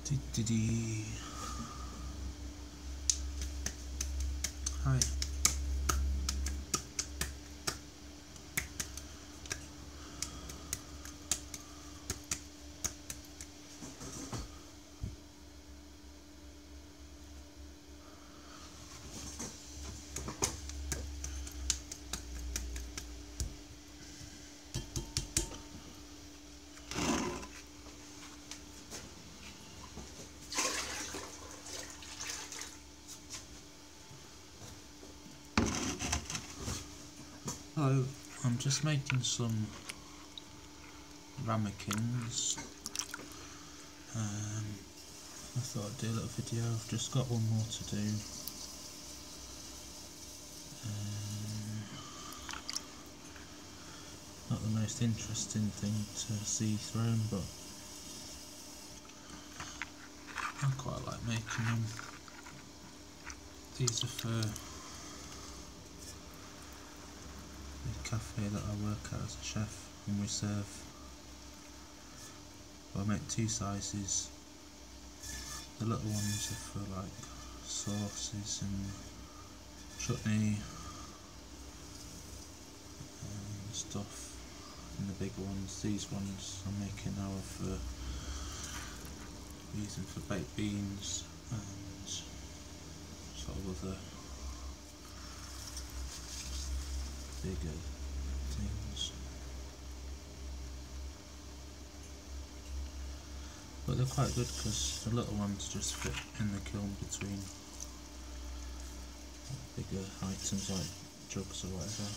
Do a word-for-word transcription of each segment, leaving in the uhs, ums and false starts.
Dee -dee -dee. Hi. Hello, I'm just making some ramekins. Um, I thought I'd do a little video. I've just got one more to do. Um, not the most interesting thing to see thrown, but I quite like making them. These are for the cafe that I work at as a chef, and we serve, well, I make two sizes. The little ones are for like sauces and chutney and stuff, and the big ones, these ones I'm making now are for using for baked beans and sort of other bigger things. But they're quite good because the little ones just fit in the kiln between bigger items like jugs or whatever.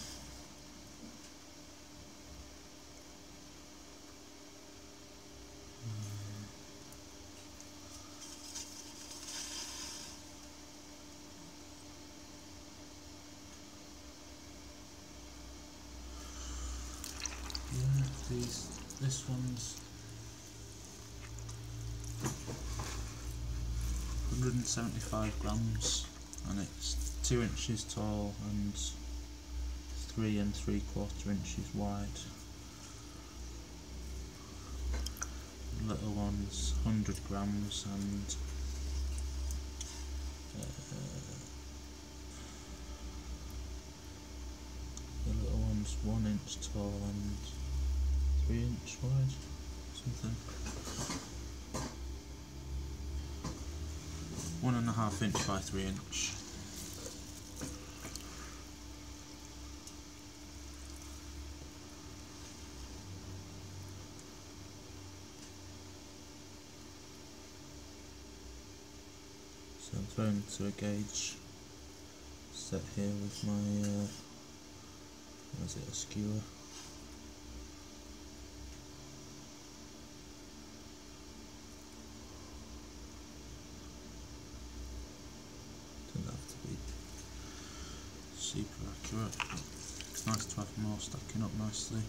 Yeah, these, this one's one hundred seventy-five grams and it's two inches tall and three and three quarter inches wide. The little one's one hundred grams and uh, the little one's one inch tall and three inch wide, something. One and a half inch by three inch. So I'm thrown to a gauge set here with my, uh, what is it, a skewer. Doesn't have to be super accurate, but it's nice to have them all stacking up nicely.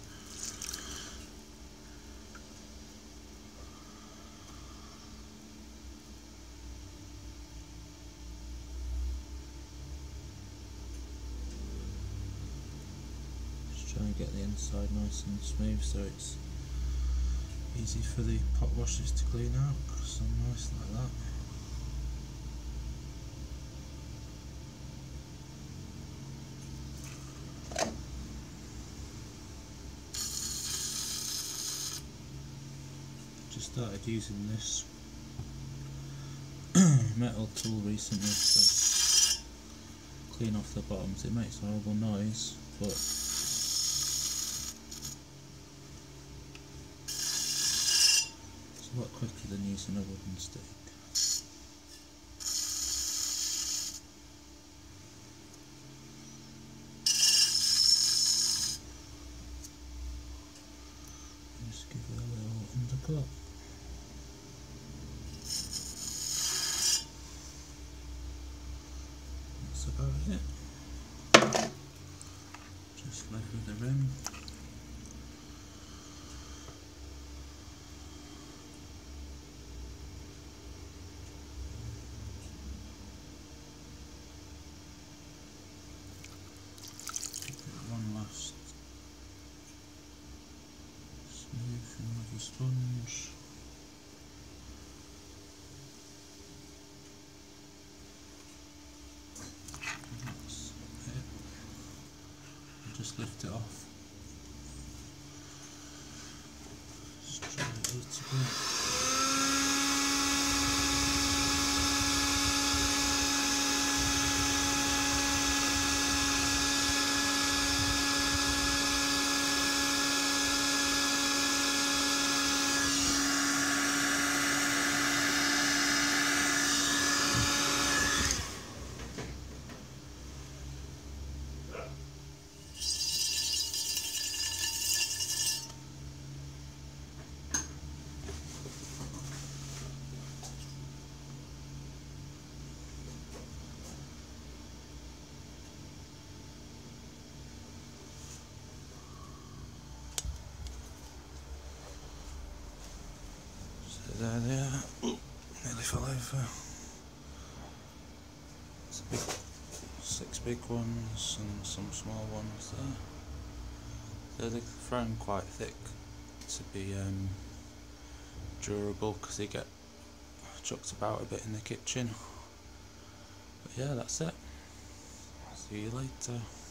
Try and get the inside nice and smooth so it's easy for the pot washers to clean out, so nice like that. Just started using this metal tool recently to clean off the bottoms. It makes a horrible noise, but a lot quicker than using a wooden stick. Just give it a little undercut. That's about it. Just level the rim. Smoothing with a sponge. ready to go. There they are. Ooh, nearly fell over. It's a big, six big ones and some small ones there. So they're thrown quite thick to be um, durable because they get chucked about a bit in the kitchen. But yeah, that's it. See you later.